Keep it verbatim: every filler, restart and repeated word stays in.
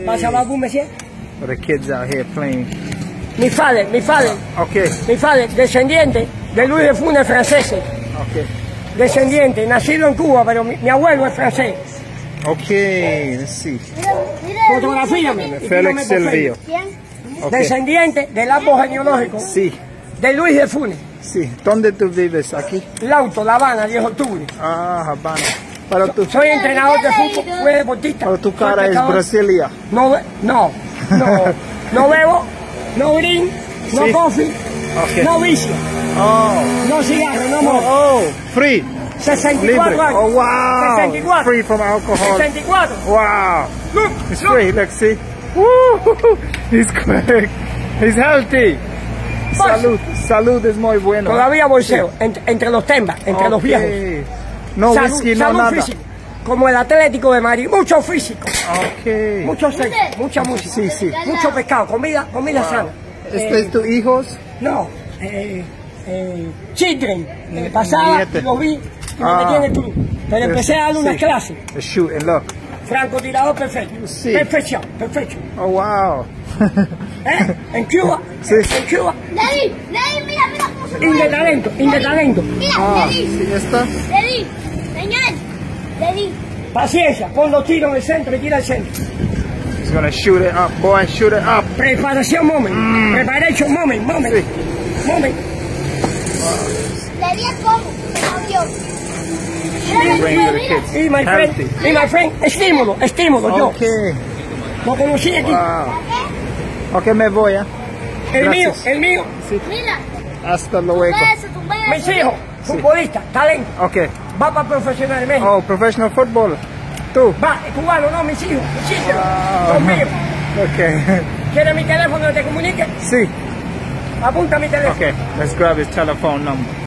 Va a savoir vous, monsieur? For the kids out here playing. Mi padre, mi padre, Okay. mi padre, descendiente de Luis de Funes franceses. Okay. Descendiente, nacido en Cuba, pero mi, mi abuelo es francés. Okay, let's see. Fotografíame. Félix Silvio. Okay. Descendiente del árbol genealógico Sí, de Luis de Funes. sí. ¿Dónde tú vives? ¿Aquí? Lauto, La Habana, diez de octubre. Ah, Habana. Pero tu, Soy entrenador de fútbol, fui deportista. pero tu soy cara es pescador. Brasilia. No, be- no, no, no bebo, no green, no Sí. coffee, Okay. no vicio, Oh, no cigarro, no oh, moto. oh, free. sesenta y Libre. cuatro años. Oh, wow. sesenta y cuatro. Free from alcohol. sesenta y cuatro. Wow. Look, It's look. free. Let's see. Woo! He's quick. He's healthy. Salud. Salud es muy bueno. Todavía bolseo, entre, entre los tembas, entre los viejos. Okay. No Salud, whisky, no salud nada. físico, como el Atlético de Madrid, mucho físico, Okay. mucho sexo, mucha música, Sí, sí. mucho pescado, comida, comida sana. ¿Este Eh, es tu hijos? No, eh, eh, Children, eh, pasaba Niete. y lo vi, y Ah. me tiene tú. Pero empecé a dar unas Sí. clases, The shoot and look. francotirador perfecto, Sí. perfección, perfecto. Oh, wow. ¿Eh? En Cuba, Sí. en Cuba, Daddy, Daddy, mira, mira cómo se in de mueve. talento, in de talento. Mira, Ah, Daddy, sí, esta. Daddy, señor, Daddy. Paciencia, pon los tiros en el centro y tira al centro. He's gonna shoot it up, boy. Shoot it up. Preparación, moment, preparation, moment, moment, Sí. moment. Daddy es como, audio. Bring to the kids. Y my friend, Healthy. y my friend, estímulo, estímulo, yo. Okay. Lo conocí aquí. Wow. Ok, me voy, ¿eh? El mío, Gracias. el mío, Mira, Hasta luego. eso, tu mis hijos, futbolista, talento. Ok. Va para profesional en México. Oh, professional football. Tú. Va, cubano, no, mis hijos, mis hijos, Wow. los míos. Ok. ¿Quieres mi teléfono que te comunique? Sí. Apunta mi teléfono. Ok. Let's grab his telephone number.